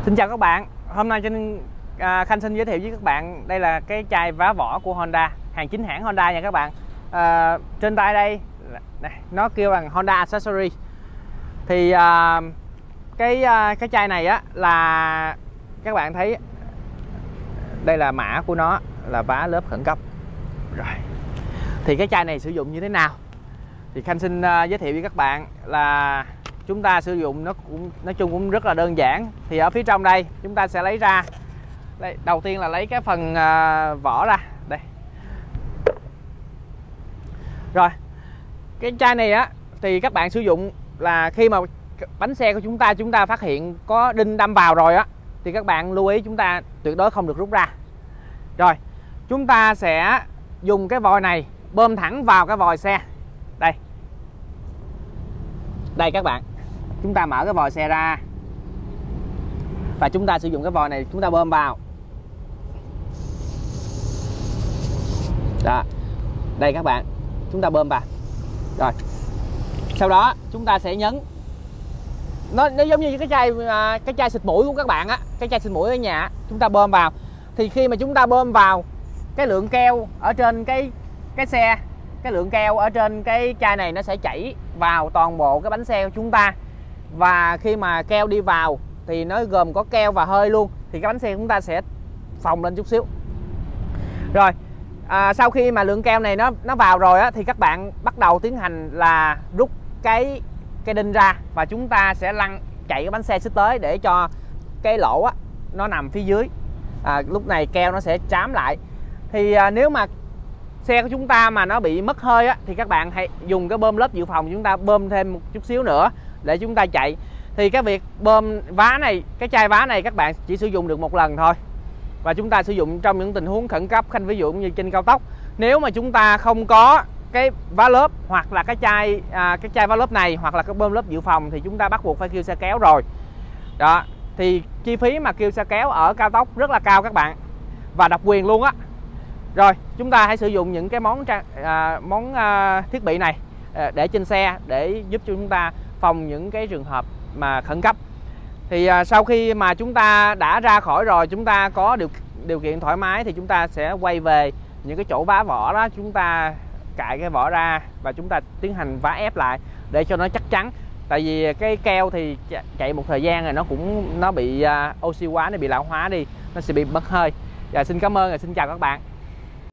Xin chào các bạn, hôm nay Khanh xin giới thiệu với các bạn đây là cái chai vá vỏ của Honda, hàng chính hãng Honda nha các bạn. Trên tay đây này, nó kêu bằng Honda Accessory. Thì cái chai này á là các bạn thấy đây là mã của nó là vá lớp khẩn cấp. Rồi. Thì cái chai này sử dụng như thế nào? Thì Khanh xin giới thiệu với các bạn là chúng ta sử dụng nó cũng nói chung cũng rất là đơn giản. Thì ở phía trong đây chúng ta sẽ lấy ra đây, đầu tiên là lấy cái phần vỏ ra đây. Rồi cái chai này á thì các bạn sử dụng là khi mà bánh xe của chúng ta phát hiện có đinh đâm vào rồi á thì các bạn lưu ý chúng ta tuyệt đối không được rút ra. Rồi chúng ta sẽ dùng cái vòi này bơm thẳng vào cái vòi xe đây. Đây các bạn, chúng ta mở cái vòi xe ra và chúng ta sử dụng cái vòi này, chúng ta bơm vào. Đó. Đây các bạn, chúng ta bơm vào. Rồi. Sau đó chúng ta sẽ nhấn. Nó giống như cái chai xịt mũi của các bạn á, cái chai xịt mũi ở nhà, chúng ta bơm vào. Thì khi mà chúng ta bơm vào, cái lượng keo ở trên cái xe, cái lượng keo ở trên cái chai này nó sẽ chảy vào toàn bộ cái bánh xe của chúng ta. Và khi mà keo đi vào thì nó gồm có keo và hơi luôn, thì cái bánh xe của chúng ta sẽ phồng lên chút xíu. Rồi sau khi mà lượng keo này nó vào rồi á, thì các bạn bắt đầu tiến hành là rút cái đinh ra và chúng ta sẽ chạy cái bánh xe xích tới để cho cái lỗ á nó nằm phía dưới. Lúc này keo nó sẽ trám lại. Thì nếu mà xe của chúng ta mà nó bị mất hơi á, thì các bạn hãy dùng cái bơm lớp dự phòng, chúng ta bơm thêm một chút xíu nữa để chúng ta chạy. Thì cái việc bơm vá này, cái chai vá này các bạn chỉ sử dụng được một lần thôi. Và chúng ta sử dụng trong những tình huống khẩn cấp, Khanh ví dụ như trên cao tốc. Nếu mà chúng ta không có cái vá lớp hoặc là cái chai vá lớp này hoặc là cái bơm lớp dự phòng thì chúng ta bắt buộc phải kêu xe kéo rồi. Đó, thì chi phí mà kêu xe kéo ở cao tốc rất là cao các bạn, và độc quyền luôn á. Rồi chúng ta hãy sử dụng những cái món thiết bị này để trên xe để giúp cho chúng ta phòng những cái trường hợp mà khẩn cấp. Thì sau khi mà chúng ta đã ra khỏi rồi, chúng ta có điều kiện thoải mái thì chúng ta sẽ quay về những cái chỗ vá vỏ đó, chúng ta cạy cái vỏ ra và chúng ta tiến hành vá ép lại để cho nó chắc chắn. Tại vì cái keo thì chạy một thời gian rồi nó bị oxy hóa, nó bị lão hóa đi, nó sẽ bị mất hơi. Và xin cảm ơn và xin chào các bạn.